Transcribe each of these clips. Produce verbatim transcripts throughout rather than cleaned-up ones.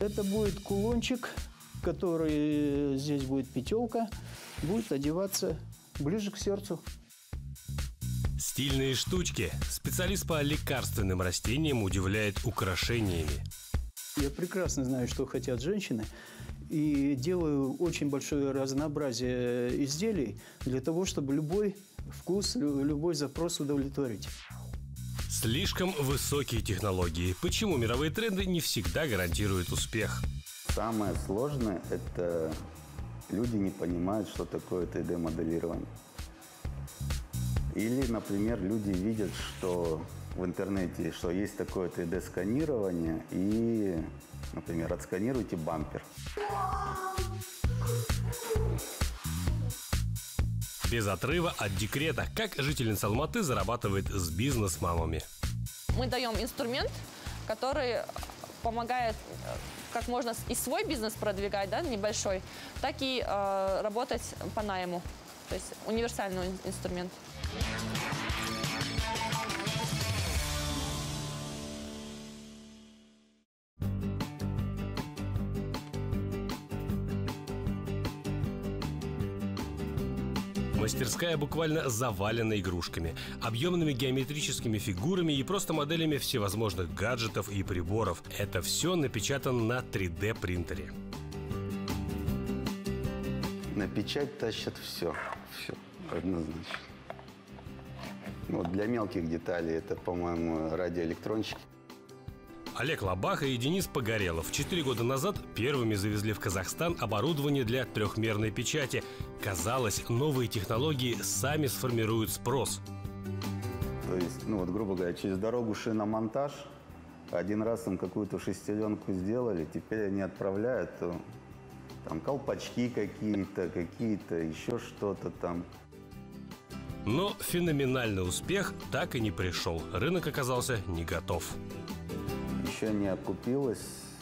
Это будет кулончик, который здесь будет пятерка, будет одеваться ближе к сердцу. Стильные штучки. Специалист по лекарственным растениям удивляет украшениями. Я прекрасно знаю, что хотят женщины, и делаю очень большое разнообразие изделий для того, чтобы любой вкус, любой запрос удовлетворить. Слишком высокие технологии. Почему мировые тренды не всегда гарантируют успех? Самое сложное – это люди не понимают, что такое три дэ моделирование. Или, например, люди видят, что в интернете, что есть такое три дэ сканирование, и, например, отсканируйте бампер. Без отрыва от декрета. Как жительница Алматы зарабатывает с бизнес-мамами? Мы даем инструмент, который помогает как можно и свой бизнес продвигать, да, небольшой, так и э, работать по найму. То есть универсальный инструмент. Мастерская буквально завалена игрушками, объемными геометрическими фигурами и просто моделями всевозможных гаджетов и приборов. Это все напечатано на три дэ принтере. На печать тащат все. Все, однозначно. Вот для мелких деталей это, по-моему, радиоэлектрончики. Олег Лобаха и Денис Погорелов четыре года назад первыми завезли в Казахстан оборудование для трехмерной печати. Казалось, новые технологии сами сформируют спрос. То есть, ну вот, грубо говоря, через дорогу шиномонтаж. Один раз там какую-то шестеренку сделали, теперь они отправляют то, там колпачки какие-то, какие-то, еще что-то там. Но феноменальный успех так и не пришел. Рынок оказался не готов. Еще не окупилось.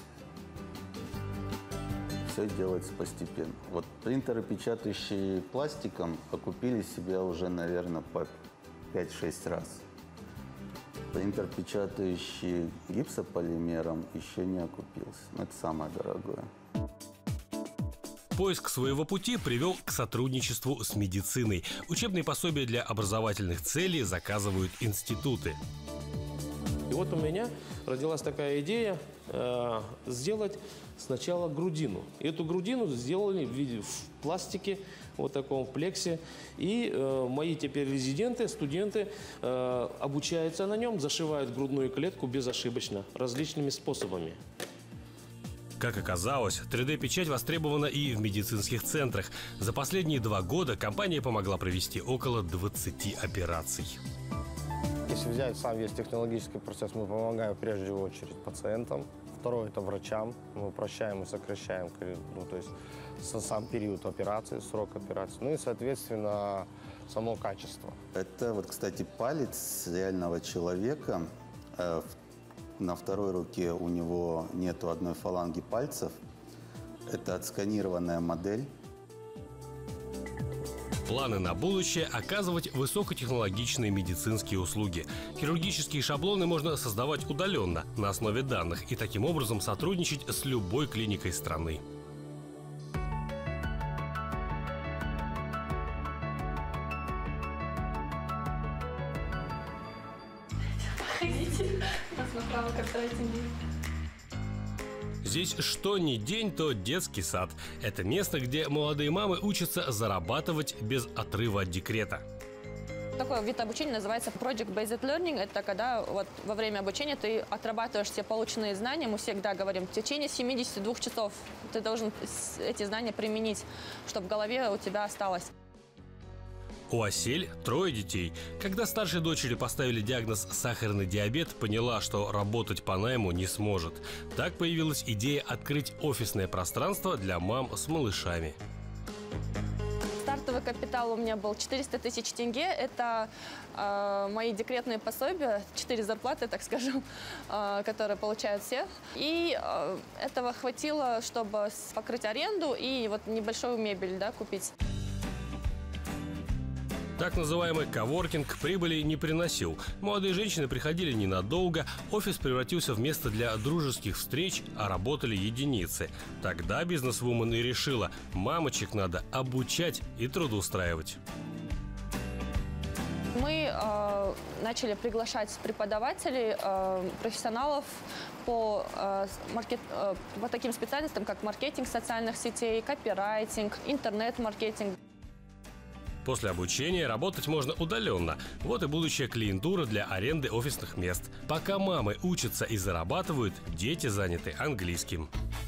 Все делается постепенно. Вот принтеры, печатающие пластиком, окупили себя уже, наверное, по пять-шесть раз. Принтер, печатающий гипсополимером, еще не окупился. Но это самое дорогое. Поиск своего пути привел к сотрудничеству с медициной. Учебные пособия для образовательных целей заказывают институты. И вот у меня родилась такая идея э, сделать сначала грудину. И эту грудину сделали в виде в пластике, вот таком плексе. И э, мои теперь резиденты, студенты э, обучаются на нем, зашивают грудную клетку безошибочно, различными способами. Как оказалось, три дэ-печать востребована и в медицинских центрах. За последние два года компания помогла провести около двадцати операций. Если взять сам весь технологический процесс, мы помогаем в прежнюю очередь пациентам. Второе – это врачам. Мы упрощаем и сокращаем, ну, то есть сам период операции, срок операции. Ну и, соответственно, само качество. Это вот, кстати, палец реального человека. На второй руке у него нету одной фаланги пальцев. Это отсканированная модель. Планы на будущее – оказывать высокотехнологичные медицинские услуги. Хирургические шаблоны можно создавать удаленно, на основе данных, и таким образом сотрудничать с любой клиникой страны. Проходите, нас направо как тратили. Здесь что ни день, то детский сад. Это место, где молодые мамы учатся зарабатывать без отрыва от декрета. Такой вид обучения называется Project-Based Learning. Это когда вот во время обучения ты отрабатываешь все полученные знания. Мы всегда говорим, в течение семидесяти двух часов ты должен эти знания применить, чтобы в голове у тебя осталось. У Асель трое детей. Когда старшей дочери поставили диагноз сахарный диабет, поняла, что работать по найму не сможет. Так появилась идея открыть офисное пространство для мам с малышами. Стартовый капитал у меня был четыреста тысяч тенге. Это э, мои декретные пособия, четыре зарплаты, так скажем, э, которые получают все. И э, этого хватило, чтобы покрыть аренду и вот небольшую мебель, да, купить. Так называемый коворкинг прибыли не приносил. Молодые женщины приходили ненадолго, офис превратился в место для дружеских встреч, а работали единицы. Тогда бизнес-вумен и решила, мамочек надо обучать и трудоустраивать. Мы э, начали приглашать преподавателей, э, профессионалов по, э, маркет, э, по таким специальностям, как маркетинг социальных сетей, копирайтинг, интернет-маркетинг. После обучения работать можно удаленно. Вот и будущая клиентура для аренды офисных мест. Пока мамы учатся и зарабатывают, дети заняты английским.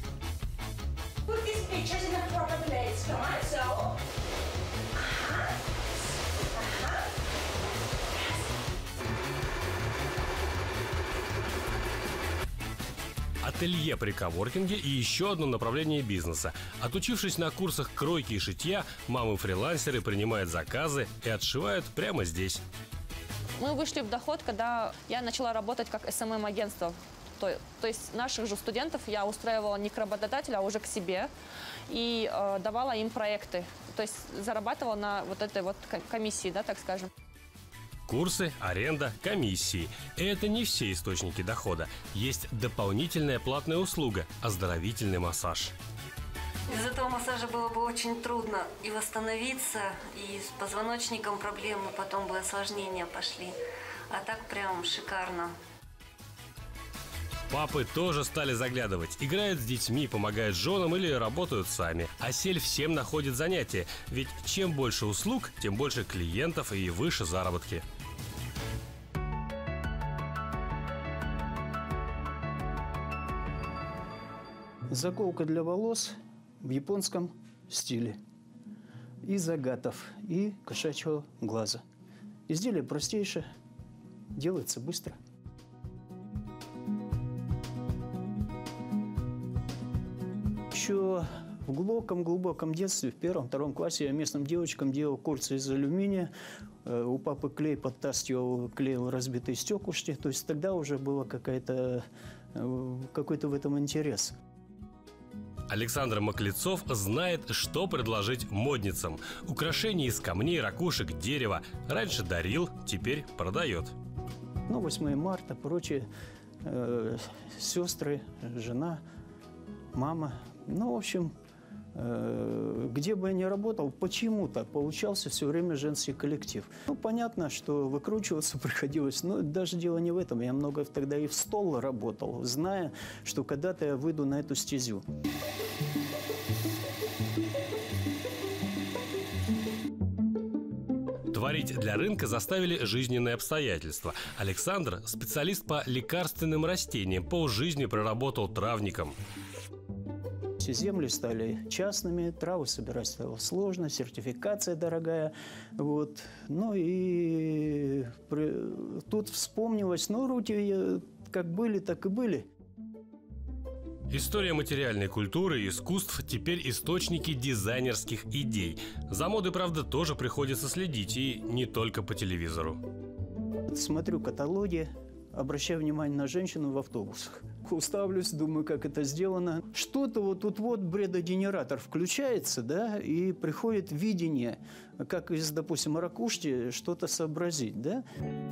Ателье при коворкинге и еще одно направление бизнеса. Отучившись на курсах кройки и шитья, мамы-фрилансеры принимают заказы и отшивают прямо здесь. Мы вышли в доход, когда я начала работать как эс эм эм-агентство. То, то есть наших же студентов я устраивала не к работодателю, а уже к себе. И э, давала им проекты. То есть зарабатывала на вот этой вот комиссии, да, так скажем. Курсы, аренда, комиссии. И это не все источники дохода. Есть дополнительная платная услуга – оздоровительный массаж. Из этого массажа было бы очень трудно и восстановиться, и с позвоночником проблемы, потом бы осложнения пошли. А так прям шикарно. Папы тоже стали заглядывать. Играют с детьми, помогают женам или работают сами. Осель всем находит занятия. Ведь чем больше услуг, тем больше клиентов и выше заработки. Заколка для волос в японском стиле. Из агатов и кошачьего глаза. Изделие простейшее, делается быстро. Еще в глубоком-глубоком детстве, в первом-втором классе, я местным девочкам делал кольца из алюминия. У папы клей подтаскивал, клеил разбитые стеклышки. То есть тогда уже было какой-то какой-то в этом интерес. Александр Маклецов знает, что предложить модницам. Украшения из камней, ракушек, дерева. Раньше дарил, теперь продает. Ну, восьмое марта, прочие э, сестры, жена, мама. Ну, в общем, э, где бы я ни работал, почему-то получался все время женский коллектив. Ну, понятно, что выкручиваться приходилось, но даже дело не в этом. Я много тогда и в стол работал, зная, что когда-то я выйду на эту стезю. Творить для рынка заставили жизненные обстоятельства. Александр – специалист по лекарственным растениям, полжизни проработал травником. Все земли стали частными, травы собирать стало сложно, сертификация дорогая. Вот. Ну и при... тут вспомнилось, ну, руки как были, так и были. История материальной культуры и искусств теперь источники дизайнерских идей. За модой, правда, тоже приходится следить, и не только по телевизору. Смотрю каталоги, обращаю внимание на женщину в автобусах. Уставлюсь, думаю, как это сделано. Что-то вот тут вот бредогенератор включается, да, и приходит видение, как из, допустим, ракушки что-то сообразить, да.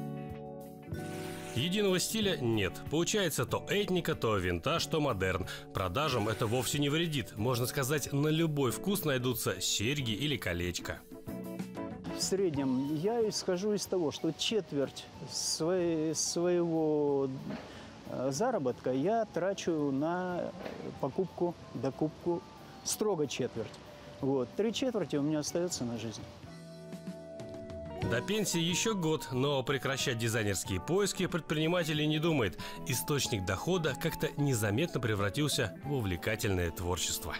Единого стиля нет. Получается то этника, то винтаж, то модерн. Продажам это вовсе не вредит. Можно сказать, на любой вкус найдутся серьги или колечко. В среднем я исхожу из того, что четверть своей, своего заработка я трачу на покупку, докупку, строго четверть. Вот. Три четверти у меня остается на жизнь. До пенсии еще год, но прекращать дизайнерские поиски предприниматель не думает. Источник дохода как-то незаметно превратился в увлекательное творчество.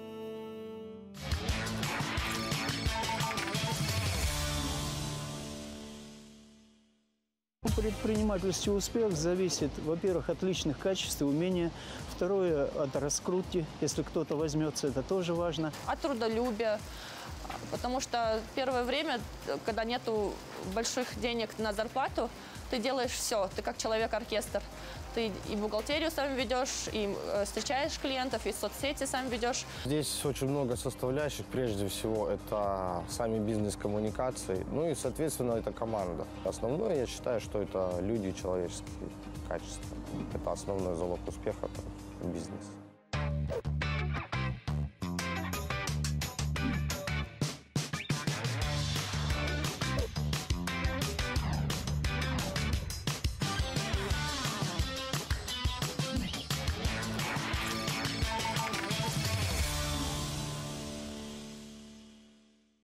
Предпринимательский успех зависит, во-первых, от личных качеств и умения. Второе, от раскрутки. Если кто-то возьмется, это тоже важно. От трудолюбия. Потому что первое время, когда нету больших денег на зарплату, ты делаешь все, ты как человек-оркестр. Ты и бухгалтерию сам ведешь, и э, встречаешь клиентов, и соцсети сам ведешь. Здесь очень много составляющих. Прежде всего, это сами бизнес-коммуникации. Ну и, соответственно, это команда. Основное, я считаю, что это люди и человеческие качества. Это основной залог успеха в бизнесе.